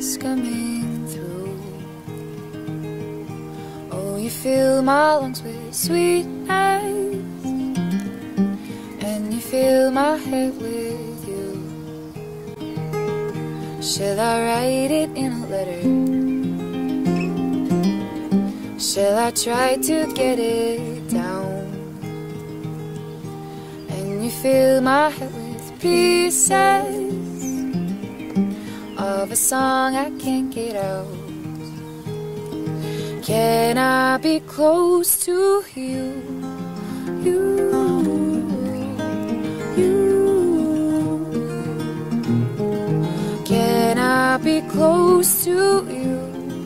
is coming through. Oh, you fill my lungs with sweetness, and you fill my head with you. Shall I write it in a letter? Shall I try to get it down? And you fill my head with pieces of a song I can't get out. Can I be close to you? You. Can I be close to you?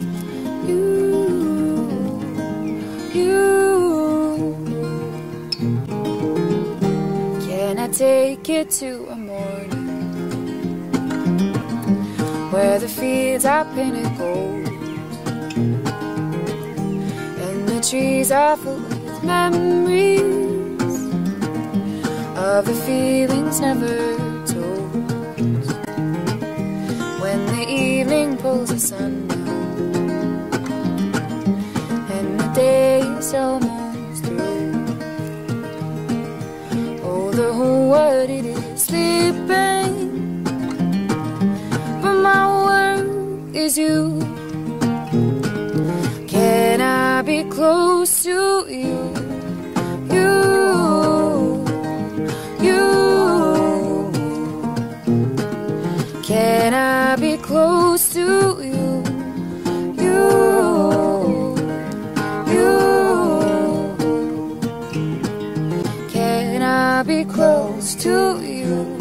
Can I take it to a morning where the fields are painted gold and the trees are full with memories of the feelings never told? When the evening pulls the sun down and the day is almost through, oh, the whole world, it is sleeping, but my world is you. Can I be close to you? Can I be close to you? Can I be close to you?